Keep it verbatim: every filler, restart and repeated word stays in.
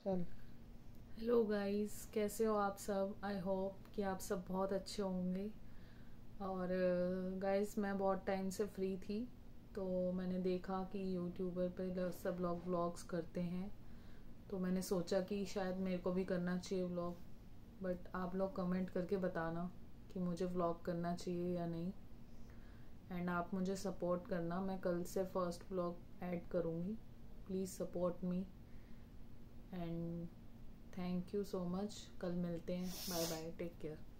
चल। Hello guys, कैसे हो आप सब। आई होप कि आप सब बहुत अच्छे होंगे। और गाइस मैं बहुत टाइम से फ्री थी, तो मैंने देखा कि यूट्यूबर पे ल- सब लोग व्लॉग्स करते हैं, तो मैंने सोचा कि शायद मेरे को भी करना चाहिए व्लॉग। बट आप लोग कमेंट करके बताना कि मुझे व्लॉग करना चाहिए या नहीं। एंड आप मुझे सपोर्ट करना, मैं कल से फर्स्ट व्लॉग ऐड करूँगी। Please support me and thank you so much. कल मिलते हैं। Bye bye, take care.